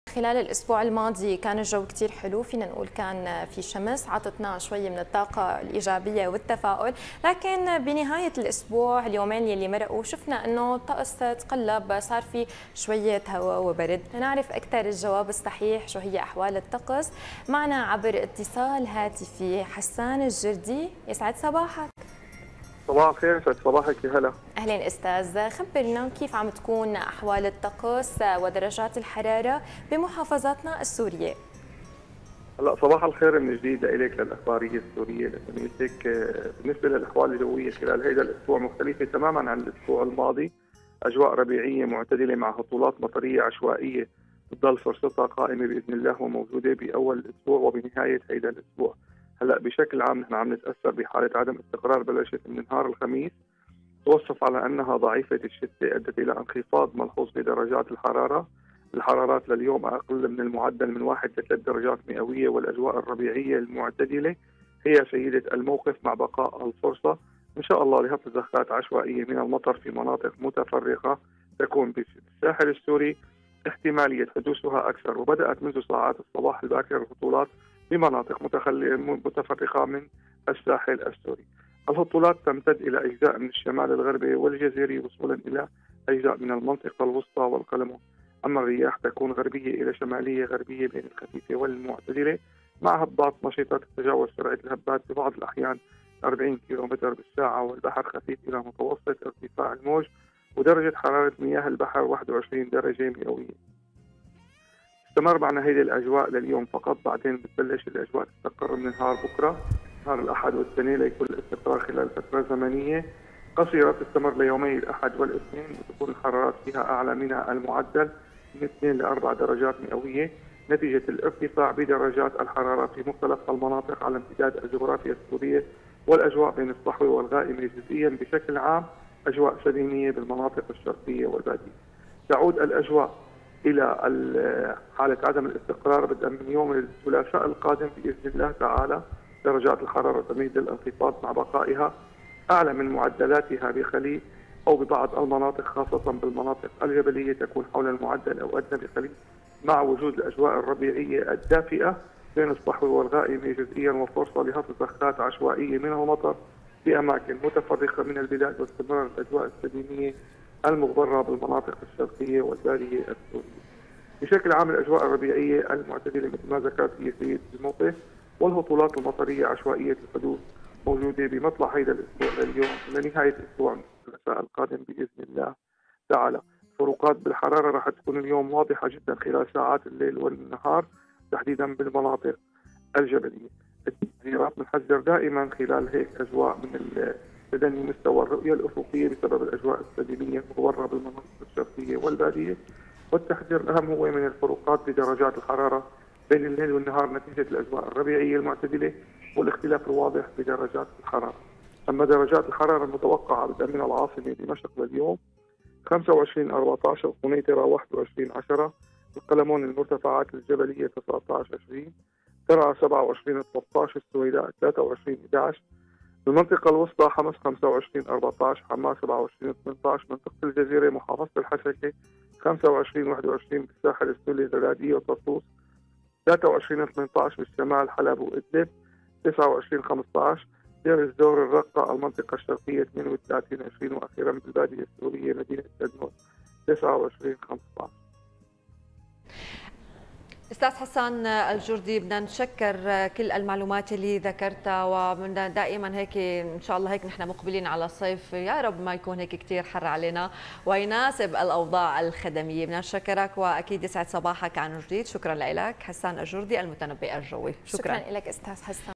خلال الأسبوع الماضي كان الجو كتير حلو، فينا نقول كان في شمس عطتنا شوي من الطاقة الإيجابية والتفاؤل، لكن بنهاية الأسبوع اليومين يلي مرقوا شفنا أنه الطقس تقلب، صار في شوية هواء وبرد. لنعرف أكثر الجواب الصحيح شو هي أحوال الطقس معنا عبر اتصال هاتفي حسان الجردي. يسعد صباحك. صباح الخير، يسعد صباحك يا هلا. أهلين أستاذ، خبرنا كيف عم تكون أحوال الطقس ودرجات الحرارة بمحافظاتنا السورية؟ هلا صباح الخير من جديد لك للاخباريه السوريه لزميلتك. بالنسبه للاحوال الجويه خلال هذا الاسبوع مختلفه تماما عن الاسبوع الماضي. اجواء ربيعيه معتدله مع هطولات مطريه عشوائيه تضل فرصتها قائمه باذن الله وموجوده باول الاسبوع وبنهايه هذا الاسبوع. هلا بشكل عام نحن عم نتاثر بحاله عدم استقرار بلشت من نهار الخميس، توصف على انها ضعيفه الشتاء ادت الى انخفاض ملحوظ بدرجات الحراره. الحرارات لليوم اقل من المعدل من 1 ل 3 درجات مئويه، والاجواء الربيعيه المعتدله هي سيده الموقف مع بقاء الفرصه ان شاء الله لهطل زخات عشوائيه من المطر في مناطق متفرقه تكون بالساحل السوري احتماليه حدوثها اكثر، وبدات منذ ساعات الصباح الباكر الهطولات بمناطق متفرقه من الساحل السوري. الهطولات تمتد الى اجزاء من الشمال الغربي والجزيري وصولا الى اجزاء من المنطقه الوسطى والقلمون. اما الرياح تكون غربيه الى شماليه غربيه بين الخفيفه والمعتدله مع هبات نشطه تتجاوز سرعه الهبات ببعض الاحيان 40 كيلومتر بالساعه، والبحر خفيف الى متوسط ارتفاع الموج، ودرجه حراره مياه البحر 21 درجه مئويه. استمر معنا هذه الاجواء لليوم فقط، بعدين بتبلش الاجواء تستقر من نهار بكره نهار الاحد والاثنين ليكون الاستقرار خلال فتره زمنيه قصيره تستمر ليومي الاحد والاثنين، وتكون الحرارات فيها اعلى من المعدل من 2 ل 4 درجات مئويه نتيجه الارتفاع بدرجات الحراره في مختلف المناطق على امتداد الجغرافيا السوريه، والاجواء بين الصحوه والغائمه جزئيا بشكل عام اجواء سليميه بالمناطق الشرقيه والباديه. تعود الاجواء الى حاله عدم الاستقرار بدءا من يوم الثلاثاء القادم باذن الله تعالى. درجات الحراره تميل للانخفاض مع بقائها اعلى من معدلاتها بخليل او ببعض المناطق خاصه بالمناطق الجبليه تكون حول المعدل او ادنى بخليل، مع وجود الاجواء الربيعيه الدافئه بين الصحو والغائمه جزئيا وفرصه لهطل زخات عشوائيه من المطر في اماكن متفرقه من البلاد، واستمرار الاجواء السليميه المغبره بالمناطق الشرقيه والباديه السوريه. بشكل عام الاجواء الربيعيه المعتدله مثل ما ذكرت هي سيده الموقف، والهطولات المطريه عشوائيه الحدوث موجوده بمطلع هذا الاسبوع لليوم لنهايه الاسبوع الثلاثاء القادم باذن الله تعالى. الفروقات بالحراره راح تكون اليوم واضحه جدا خلال ساعات الليل والنهار تحديدا بالمناطق الجبليه. التحذيرات بنحذر دائما خلال هيك اجواء من تدني مستوى الرؤيه الافقيه بسبب الاجواء السليميه المغبره بالمناطق الشرقيه والباديه، والتحذير الاهم هو من الفروقات بدرجات الحراره بين الليل والنهار نتيجه الاجواء الربيعيه المعتدله والاختلاف الواضح بدرجات الحراره. اما درجات الحراره المتوقعه بدءا من العاصمه دمشق لليوم 25 14 قنيطره 21 10 القلمون المرتفعات الجبليه 19 20 ترعى 27 13 السويداء 23 11 المنطقة الوسطى حمص 25 14 حماة 27 18 منطقة الجزيرة محافظة الحسكة 25 21 بالساحل السوري زرادية وطرطوس 23 18 بالشمال حلب وإدلب 29 15 دير الزور الرقة المنطقة الشرقية 32 20 وأخيرا بالبادية السورية مدينة تدمر 29 15. أستاذ حسان الجردي، بدنا نتشكر كل المعلومات اللي ذكرتها، وبدنا دائما هيك ان شاء الله هيك نحن مقبلين على الصيف، يا رب ما يكون هيك كثير حر علينا ويناسب الاوضاع الخدميه. بدنا نشكرك واكيد يسعد صباحك عن جديد. شكرا لك حسان الجردي المتنبئ الجوي. شكرا لك استاذ حسان.